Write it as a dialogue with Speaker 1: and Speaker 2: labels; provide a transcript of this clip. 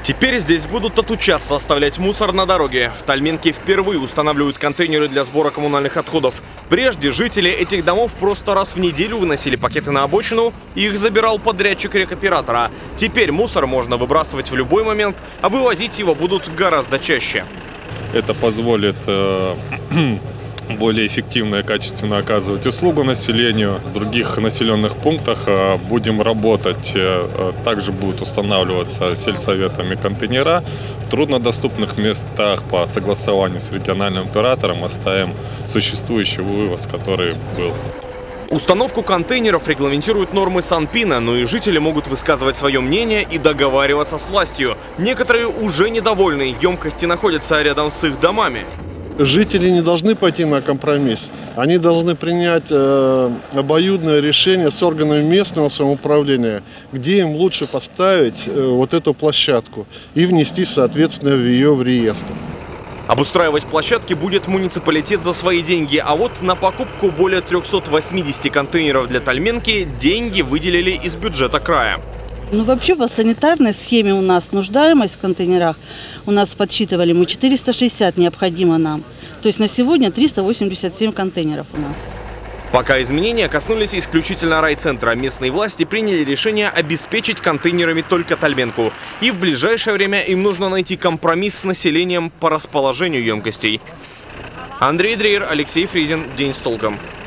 Speaker 1: Теперь здесь будут отучаться оставлять мусор на дороге. В Тальменке впервые устанавливают контейнеры для сбора коммунальных отходов. Прежде жители этих домов просто раз в неделю выносили пакеты на обочину, и их забирал подрядчик рекоператора. Теперь мусор можно выбрасывать в любой момент, а вывозить его будут гораздо чаще.
Speaker 2: Это позволит более эффективно и качественно оказывать услугу населению. В других населенных пунктах будем работать. Также будут устанавливаться сельсоветами контейнера. В труднодоступных местах по согласованию с региональным оператором оставим существующий вывоз, который был.
Speaker 1: Установку контейнеров регламентируют нормы Санпина, но и жители могут высказывать свое мнение и договариваться с властью. Некоторые уже недовольны, емкости находятся рядом с их домами.
Speaker 3: Жители не должны пойти на компромисс. Они должны принять обоюдное решение с органами местного самоуправления, где им лучше поставить вот эту площадку и внести, соответственно, ее в реестр.
Speaker 1: Обустраивать площадки будет муниципалитет за свои деньги, а вот на покупку более 380 контейнеров для Тальменки деньги выделили из бюджета края.
Speaker 4: Ну, вообще по санитарной схеме у нас нуждаемость в контейнерах, у нас подсчитывали, мы 460 необходимо нам. То есть на сегодня 387 контейнеров у нас.
Speaker 1: Пока изменения коснулись исключительно райцентра, местные власти приняли решение обеспечить контейнерами только Тальменку. И в ближайшее время им нужно найти компромисс с населением по расположению емкостей. Андрей Дрейер, Алексей Фризин. День с толком.